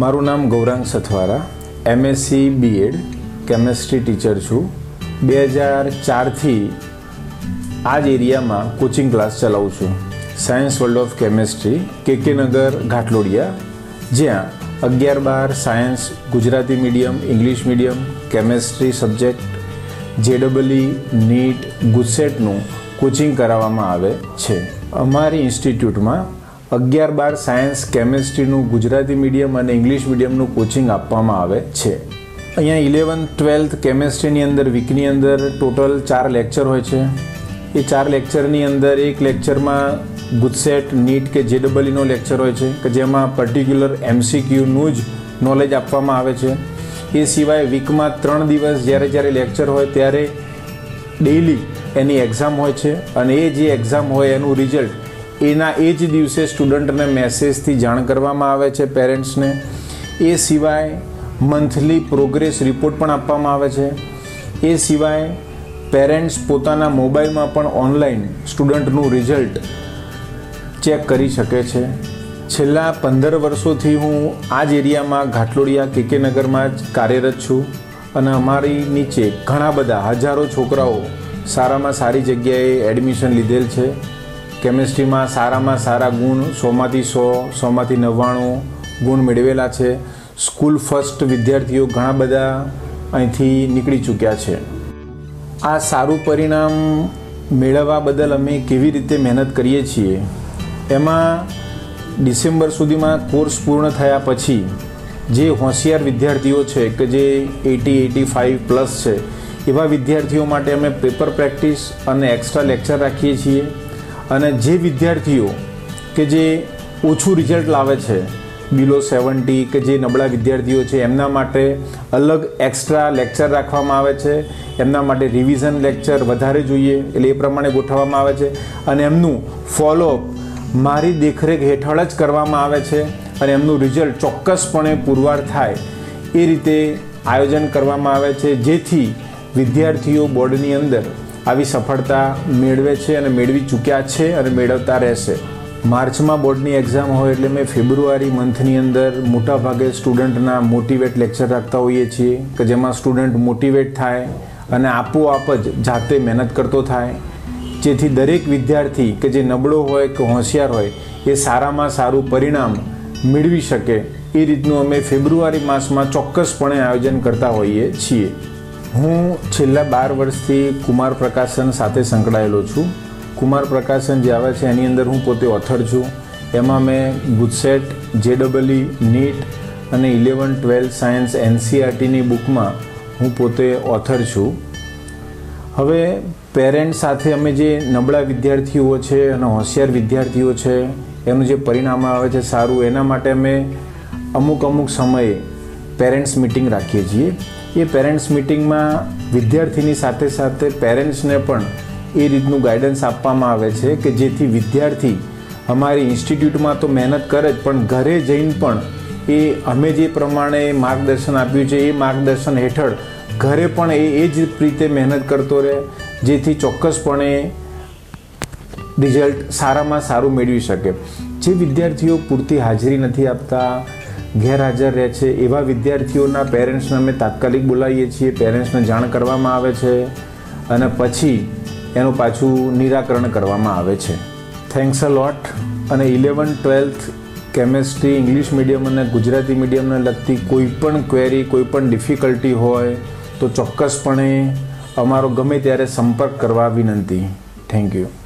મારું નામ Gaurang Sathwara, MSc BEd chemistry teacher છું। 2004થી આ જ એરિયામાં કોચિંગ ક્લાસ ચલાવું છું। Science world of chemistry, KK Nagar, Ghatlodia, જ્યાં 11-12 science Gujarati medium, English medium, chemistry subject, JEE, NEET, ગુજસેટનું કોચિંગ કરાવવામાં આવે છે। અમારી ઇન્સ્ટિટ્યૂટમાં 11-12 સાયન્સ કેમેસ્ટ્રીનું ગુજરાતી મીડિયમ અને ઇંગ્લિશ મીડિયમનું કોચિંગ આપવામાં આવે છે। અહીંયા 11th-12th કેમેસ્ટ્રીની અંદર વીકની અંદર ટોટલ 4 લેક્ચર હોય છે। એ 4 લેક્ચરની અંદર એક લેક્ચરમાં ગુજસેટ, નીટ કે JEEનો લેક્ચર હોય છે કે જેમાં પર્ટિક્યુલર MCQનું જ નોલેજ આપવામાં આવે છે। એ સિવાય વીકમાં 3 દિવસ જ્યારે લેક્ચર હોય ત્યારે ડેઈલી એની એક્ઝામ હોય છે અને એ જે એક્ઝામ હોય એનું રિઝલ્ટ એના એ જ દિવસે સ્ટુડન્ટને મેસેજથી જાણ કરવામાં આવે છે, પેરેન્ટ્સને। એ સિવાય મંથલી પ્રોગ્રેસ રિપોર્ટ પણ આપવામાં આવે છે। એ સિવાય પેરેન્ટ્સ પોતાના મોબાઈલમાં પણ ઓનલાઈન સ્ટુડન્ટનું રિઝલ્ટ ચેક કરી શકે છે। છેલ્લા 15 વર્ષોથી હું આ જ એરિયામાં ઘાટલોડિયા KK નગરમાં જ કાર્યરત છું અને અમારી નીચે ઘણા બધા હજારો છોકરાઓ સારામાં સારી જગ્યાએ એડમિશન લીધેલ છે। કેમેસ્ટ્રીમાં સારામાં સારા ગુણ 100માંથી 100, 100માંથી 99 ગુણ મેળવેલા છે। સ્કૂલ ફર્સ્ટ વિદ્યાર્થીઓ ઘણા બધા અહીંથી નીકળી ચૂક્યા છે। આ સારું પરિણામ મેળવવા બદલ અમે કેવી રીતે મહેનત કરીએ છીએ એમાં ડિસેમ્બર સુધીમાં કોર્સ પૂર્ણ થયા પછી જે હોશિયાર વિદ્યાર્થીઓ છે કે જે 80-85+ છે એવા વિદ્યાર્થીઓ માટે અમે પેપર પ્રેક્ટિસ અને એક્સ્ટ્રા લેક્ચર રાખીએ છીએ। અને જે વિદ્યાર્થીઓ કે જે ઓછું રિઝલ્ટ લાવે છે, બિલો 70 કે જે નબળા વિદ્યાર્થીઓ છે એમના માટે અલગ એક્સ્ટ્રા લેક્ચર રાખવામાં આવે છે। એમના માટે રિવિઝન લેક્ચર વધારે જોઈએ એટલે એ પ્રમાણે ગોઠવવામાં આવે છે અને એમનું ફોલોઅપ મારી દેખરેખ હેઠળ જ કરવામાં આવે છે અને એમનું રિઝલ્ટ ચોક્કસપણે પુરવાર થાય એ રીતે આયોજન કરવામાં આવે છે, જેથી વિદ્યાર્થીઓ બોર્ડની અંદર આવી સફળતા મેળવે છે અને મેળવી ચૂક્યા છે અને મેળવતા રહેશે। માર્ચમાં બોર્ડની એક્ઝામ હોય એટલે મેં ફેબ્રુઆરી મંથની અંદર મોટાભાગે સ્ટુડન્ટના મોટિવેટ લેક્ચર રાખતા હોઈએ છીએ કે જેમાં સ્ટુડન્ટ મોટિવેટ થાય અને આપોઆપ જ જાતે મહેનત કરતો થાય, જેથી દરેક વિદ્યાર્થી કે જે નબળો હોય કે હોશિયાર હોય એ સારામાં સારું પરિણામ મેળવી શકે એ રીતનું અમે ફેબ્રુઆરી માસમાં ચોક્કસપણે આયોજન કરતા હોઈએ છીએ। હું છેલ્લા 12 વર્ષથી કુમાર પ્રકાશન સાથે સંકળાયેલો છું। કુમાર પ્રકાશન જે આવે છે એની અંદર હું પોતે ઓથર છું। એમાં મેં ગુજસેટ, JEE, NEET અને 11-12 સાયન્સ NCERTની બુકમાં હું પોતે ઓથર છું। હવે પેરેન્ટ્સ સાથે અમે જે નબળા વિદ્યાર્થીઓ છે અને હોશિયાર વિદ્યાર્થીઓ છે એનું જે પરિણામ આવે છે સારું, એના માટે અમે અમુક સમયે પેરેન્ટ્સ મિટિંગ રાખીએ છીએ। એ પેરેન્ટ્સ મિટિંગમાં વિદ્યાર્થીની સાથે સાથે પેરેન્ટ્સને પણ એ રીતનું ગાઈડન્સ આપવામાં આવે છે કે જેથી વિદ્યાર્થી અમારી ઇન્સ્ટિટ્યૂટમાં તો મહેનત કરે જ પણ ઘરે જઈને પણ એ અમે જે પ્રમાણે માર્ગદર્શન આપ્યું છે એ માર્ગદર્શન હેઠળ ઘરે પણ એ જ રીતે મહેનત કરતો રહે, જેથી ચોક્કસપણે રિઝલ્ટ સારામાં સારું મેળવી શકે। જે વિદ્યાર્થીઓ પૂરતી હાજરી નથી આપતા, ગેરહાજર રહે છે એવા વિદ્યાર્થીઓના પેરેન્ટ્સને અમે તાત્કાલિક બોલાવીએ છીએ, પેરેન્ટ્સને જાણ કરવામાં આવે છે અને પછી એનું પાછું નિરાકરણ કરવામાં આવે છે। Thanks a lot. અને 11-12 કેમેસ્ટ્રી, ઇંગ્લિશ મીડિયમ અને ગુજરાતી મીડિયમને લગતી કોઈ પણ ક્વેરી, કોઈ પણ ડિફિકલ્ટી હોય તો ચોક્કસપણે અમારો ગમે ત્યારે સંપર્ક કરવા વિનંતી। Thank you.